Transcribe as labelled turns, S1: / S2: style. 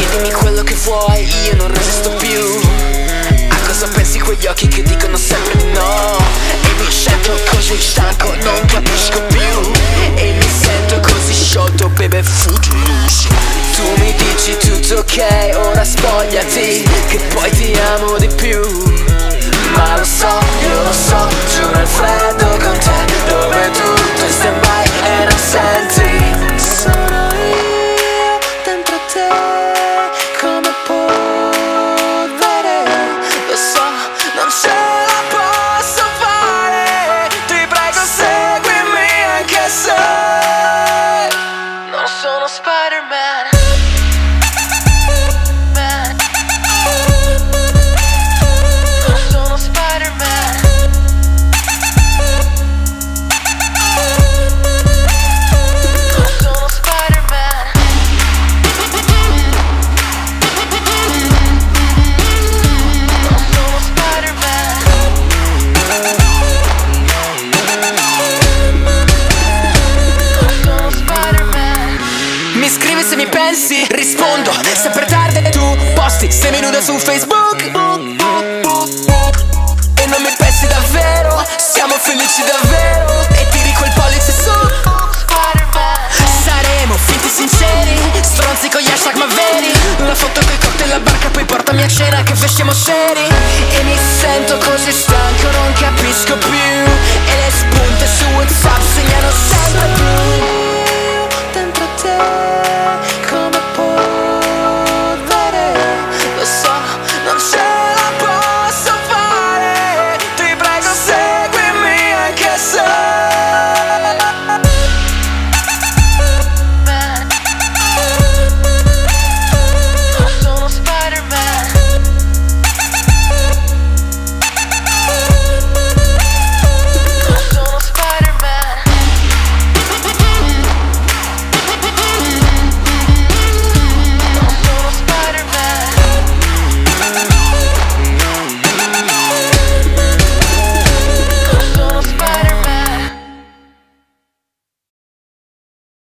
S1: Chiedimi quello che vuoi, io non resisto più. A cosa pensi quegli occhi che dicono sempre di no? E mi sento così stanco, non capisco più. E mi sento così sciolto, baby, footloose. Tu mi dici tutto ok, ora spogliati, che poi ti amo di più. Ma lo so, io lo so, giù nel freddo con te, dove tutto è stand by e non senti. Sono io dentro te, come polvere. Lo so, non ce la posso fare. Ti prego seguimi anche se non sono Spider-Man. Se mi pensi, rispondo sempre tardi e tu posti sei nuda su Facebook e non mi pensi davvero, siamo felici davvero e tiri quel pollice su. Saremo finti sinceri, stronzi con gli hashtag ma veri. La foto coi cocktail alla barca, poi portami a cena che fesciamo seri.